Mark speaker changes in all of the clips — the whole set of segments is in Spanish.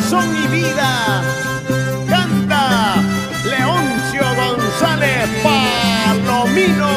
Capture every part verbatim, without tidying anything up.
Speaker 1: corazón y vida. Canta Leoncio González Palomino.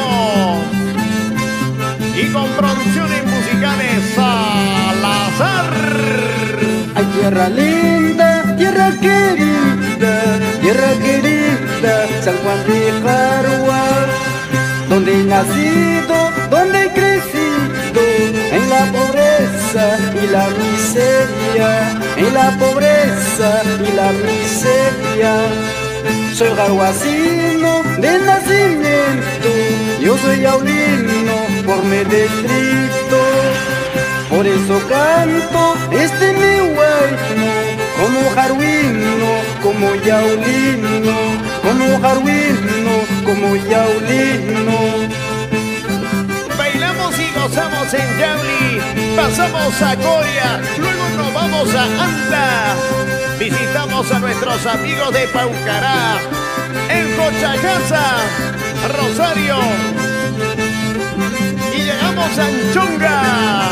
Speaker 1: Y con producciones musicales Salazar.
Speaker 2: Ay, tierra linda, tierra querida, tierra querida, San Juan de Jarua, donde he nacido, donde he crecido, en la pobreza y la miseria, en la pobreza y la miseria. Soy jaruacino de nacimiento, yo soy yaulino por mi distrito. Por eso canto este mi huayno, como jaruino, como yaulino, como jaruino, como yaulino.
Speaker 1: Bailamos y gozamos en Yauli, pasamos a Coria, luego nos vamos a Anta. Visitamos a nuestros amigos de Paucará, en Cochacasa, Rosario. Y llegamos a Anchonga.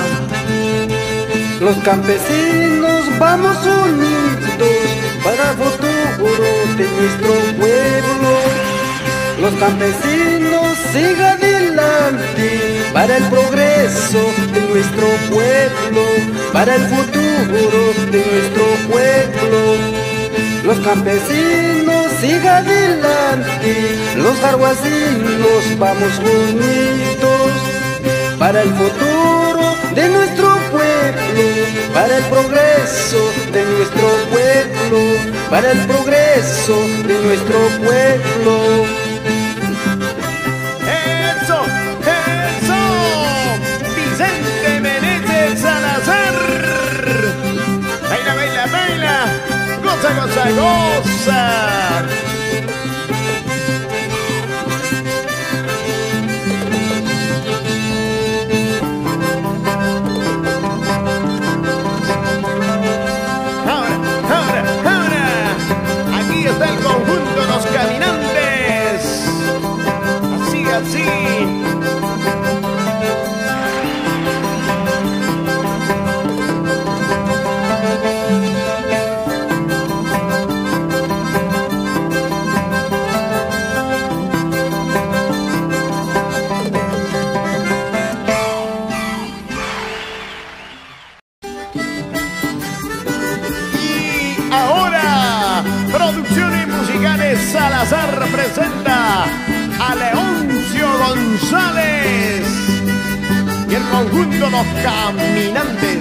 Speaker 2: Los campesinos vamos unidos para el futuro de nuestro pueblo. Los campesinos sigan adelante para el progreso de nuestro pueblo, para el futuro de nuestro pueblo. Los campesinos sigan adelante, los jaruacinos vamos unidos para el futuro de nuestro pueblo, para el progreso de nuestro pueblo, para el progreso de nuestro pueblo.
Speaker 1: ¡Eso! ¡Eso! Vicente Meneses Salazar. Baila, baila, baila. Goza, goza, goza. Del conjunto Los Caminantes, así, así. Y ahora, Producciones Musicales Salazar presenta a Leoncio González y el conjunto Los Caminantes.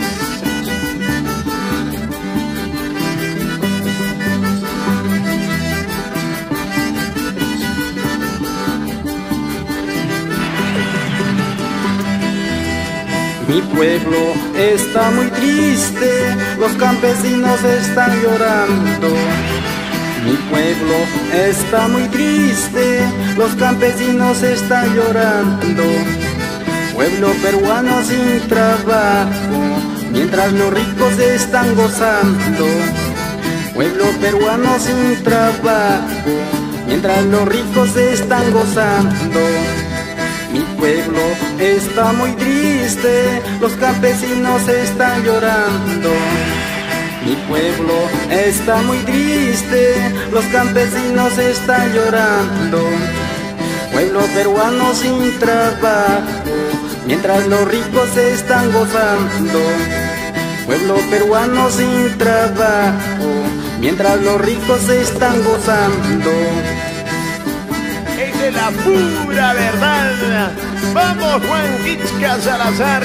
Speaker 2: Mi pueblo está muy triste, los campesinos están llorando. Mi pueblo está muy triste, los campesinos están llorando. Pueblo peruano sin trabajo, mientras los ricos están gozando. Pueblo peruano sin trabajo, mientras los ricos están gozando. Mi pueblo está muy triste, los campesinos están llorando. Mi pueblo está muy triste, los campesinos están llorando. Pueblo peruano sin trabajo, mientras los ricos están gozando. Pueblo peruano sin trabajo, mientras los ricos están gozando.
Speaker 1: Es de la pura verdad. Vamos, Juan Quisca Salazar.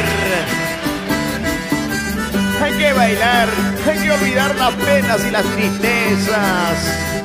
Speaker 1: Hay que bailar, hay que olvidar las penas y las tristezas.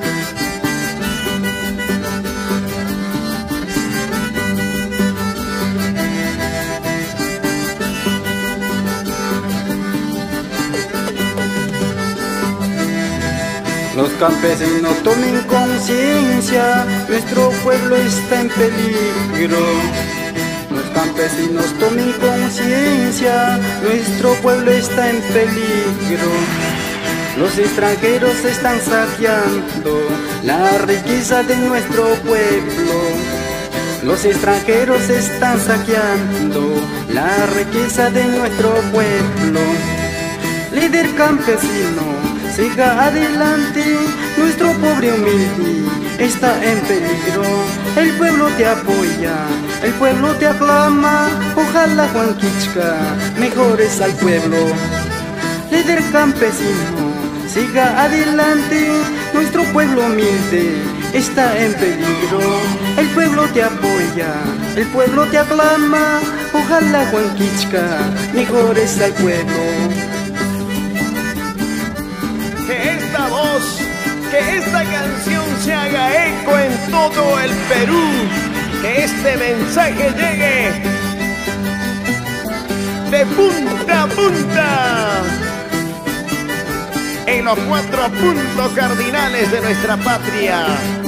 Speaker 2: Los campesinos tomen conciencia, nuestro pueblo está en peligro. Los campesinos tomen conciencia, nuestro pueblo está en peligro. Los extranjeros están saqueando la riqueza de nuestro pueblo. Los extranjeros están saqueando la riqueza de nuestro pueblo. Líder campesino, siga adelante, nuestro pobre humilde está en peligro. El pueblo te apoya, el pueblo te aclama, ojalá Juan Quichca mejores al pueblo. Líder campesino, siga adelante, nuestro pueblo humilde está en peligro. El pueblo te apoya, el pueblo te aclama, ojalá Juan Quichca mejores al pueblo.
Speaker 1: Que esta voz, que esta canción se haga eco en todo el Perú, que este mensaje llegue de punta a punta en los cuatro puntos cardinales de nuestra patria.